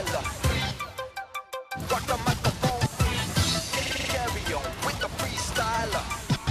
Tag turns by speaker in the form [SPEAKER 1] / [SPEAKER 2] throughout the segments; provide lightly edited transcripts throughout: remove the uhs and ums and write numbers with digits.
[SPEAKER 1] freestyler. Rock the microphone, carry on with the freestyler.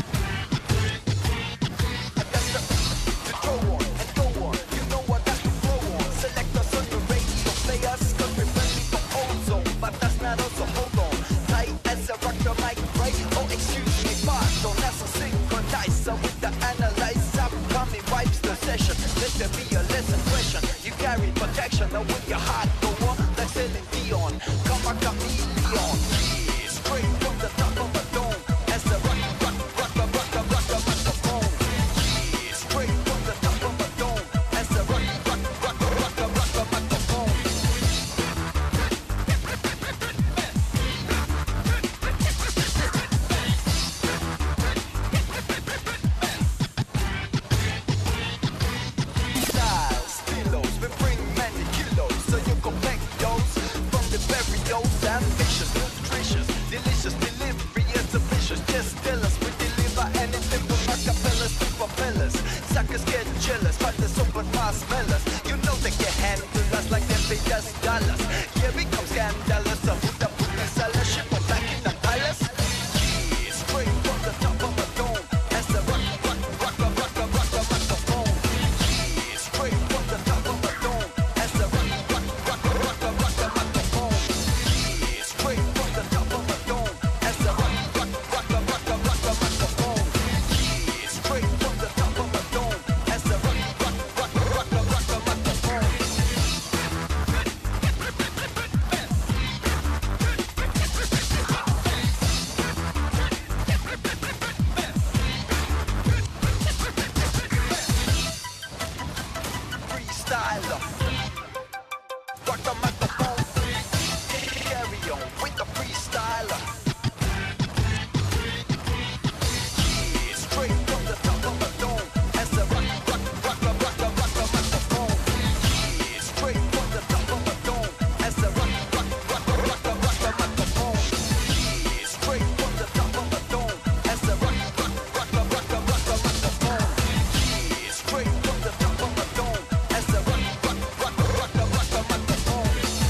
[SPEAKER 1] I got to throw on and go on. You know I got to flow on. Select us on your radio, play us 'cause we're ready for ozone. But that's not us, so hold on. Tight as a rock the mic, right? Oh, excuse me, pardon. That's a synchronizer with the analyzer. Coming wipes the session. Let there be a lesson question. You carry protection, now with your heart go on. Like Celine Dion, come a chameleon. Yeah, straight from the top of a dome. As the rock the microphone. Yeah, straight from the top of a dome. As the rock the microphone. Styles, stilos, we bring many kilos, so you can make those from the burials. Ambitious, nutritious, delicious delivery is ambitious. Just tell us we deliver anything from acapellas to propellers. Suckers get jealous, but the super fast smellers. You know they can handle us like they pay us dollars. Here we come scandalous, so who the put this salad ship back in the palace? Yeah, straight from the top of a dome. As the rock the microphone. Yeah, straight from the top of a dome. As the rock the microphone. Yeah, straight from the top of a dome. As the rock the microphone. Yeah, straight from the top of a dome. As the rock the microphone. Freestyler. Rock the microphone. Carry on with the freestyler. Yeah, straight from the top of a dome. As the rock the microphone. Yeah, straight from the top of a dome. As the rock the microphone. Yeah, straight from the top of a dome. As the rock the microphone. Yeah, straight from the top of a dome. As the rock the microphone.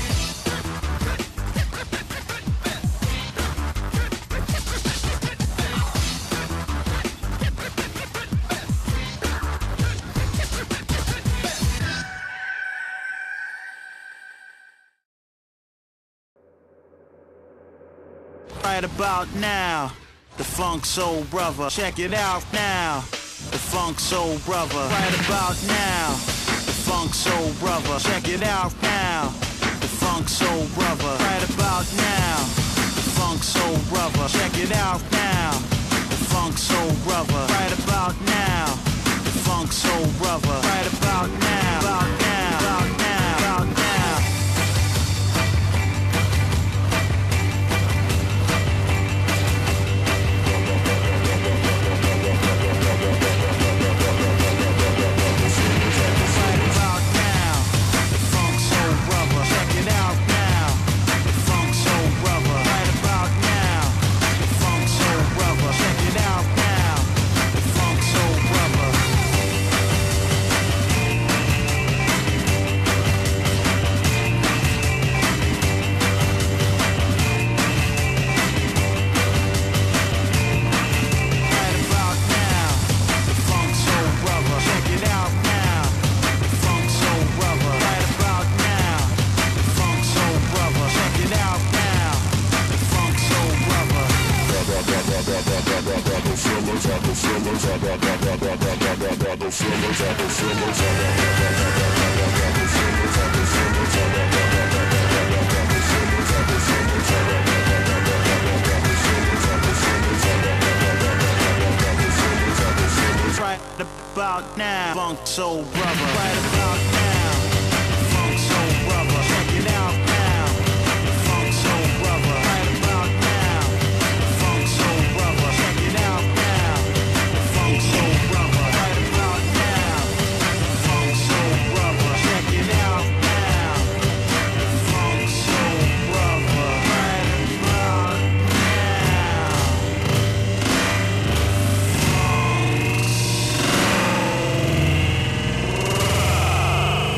[SPEAKER 2] Right about now, the Funk Soul Brother. Check it out now, the Funk Soul Brother. Right about now, the Funk Soul Brother. Check it out now, the Funk Soul Brother. Right about now, the Funk Soul Brother. Check it out now, the Funk Soul Brother. Right about now, the Funk Soul Brother. Right about now, about now, about now, about now. Right about now, the Funk Soul Brother. Check it out now, the Funk Soul Brother. Right about now, the Funk Soul Brother. Check it out now, the Funk Soul Brother. Right about now, the Funk Soul Brother. Check it out now, the Funk Soul Brother. Right about now, the Funk Soul Brother. Check it out now, the Funk Soul Brother. Right about now, Funk Soul Brother. Right about now, Funk Soul Brother. Check it out now, Funk Soul Brother. Right about now, Funk Soul Brother. Check it out now, Funk Soul Brother. Right about now, Funk Soul Brother. Check it out now, Funk Soul Brother. Right about now.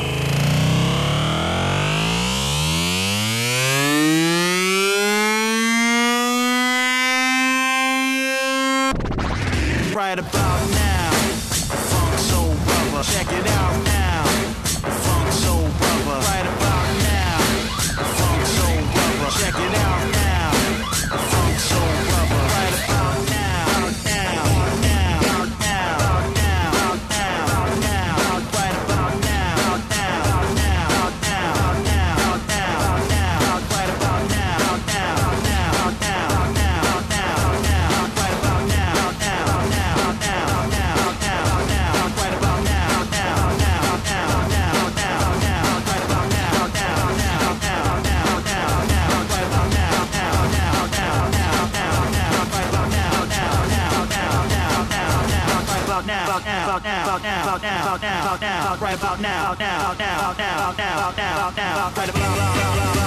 [SPEAKER 2] about now. The Funk Soul Brother, check it out now. The Funk Soul Brother, right about now. The Funk Soul Brother, check it out now. The Funk Soul Brother, right about now. Now, now, now, now, now, now, right about now. Now, now, now, now, now, now, right about now. Now, now, now, now, now, right about now. Now, now, now, now, now, right about now. Now, now, now, now, now, right about now. Now, now, now, now, now, right about now. Now, now, now, now, now, right about now. Now, now, now, now, now, right about now. About now, about now, about now, about now, about now, about now, right about now. Now, now, now, now, now, now, right about now.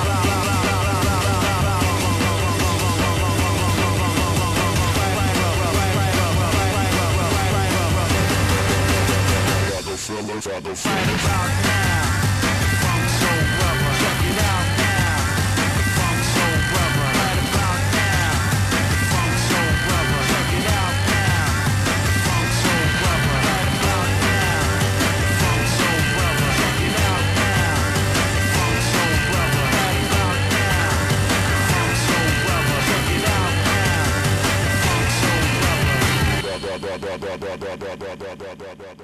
[SPEAKER 2] Right about now, Funk Soul Brother, check it out now. Funk Soul Brother, right about now. Funk Soul Brother, check it out now. Funk Soul Brother, right about now. Funk Soul Brother, check it out now. Funk Soul Brother, right about now. Funk Soul Brother, check it out now. Funk Soul Brother.